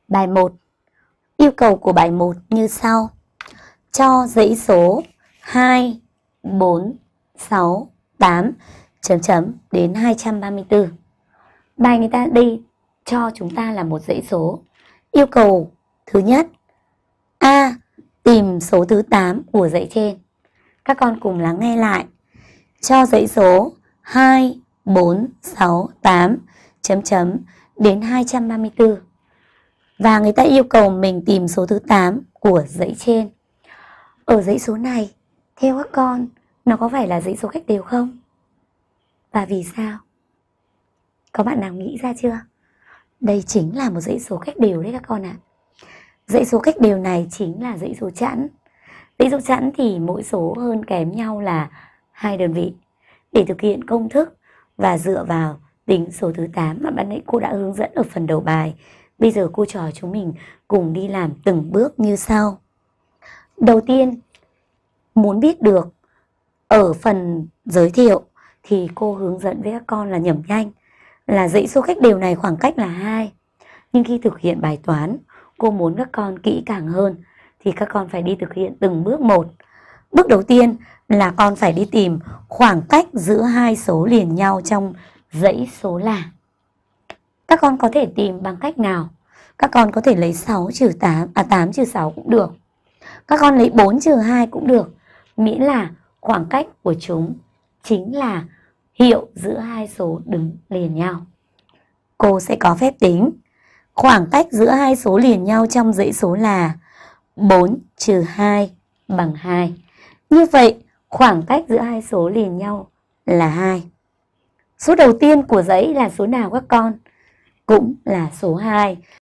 Bài 1. Yêu cầu của bài 1 như sau. Cho dãy số 2, 4, 6, 8 chấm chấm đến 234. Bài người ta đây cho chúng ta là một dãy số. Yêu cầu thứ nhất: A. Tìm số thứ 8 của dãy trên. Các con cùng lắng nghe lại. Cho dãy số 2, 4, 6, 8 chấm chấm đến 234. Và người ta yêu cầu mình tìm số thứ 8 của dãy trên. Ở dãy số này, theo các con, nó có phải là dãy số cách đều không? Và vì sao? Có bạn nào nghĩ ra chưa? Đây chính là một dãy số cách đều đấy các con ạ. Dãy số cách đều này chính là dãy số chẵn. Dãy số chẵn thì mỗi số hơn kém nhau là 2 đơn vị. Để thực hiện công thức và dựa vào tính số thứ 8 mà ban nãy cô đã hướng dẫn ở phần đầu bài, bây giờ cô trò chúng mình cùng đi làm từng bước như sau. Đầu tiên, muốn biết được ở phần giới thiệu thì cô hướng dẫn với các con là nhẩm nhanh là dãy số cách đều này khoảng cách là 2. Nhưng khi thực hiện bài toán, cô muốn các con kỹ càng hơn thì các con phải đi thực hiện từng bước một. Bước đầu tiên là con phải đi tìm khoảng cách giữa hai số liền nhau trong dãy số là. Các con có thể tìm bằng cách nào? Các con có thể lấy 8 trừ 6 cũng được. Các con lấy 4 trừ 2 cũng được. Miễn là khoảng cách của chúng chính là hiệu giữa hai số đứng liền nhau. Cô sẽ có phép tính. Khoảng cách giữa hai số liền nhau trong dãy số là 4 trừ 2 bằng 2. Như vậy, khoảng cách giữa hai số liền nhau là 2. Số đầu tiên của dãy là số nào các con? Cũng là số 2.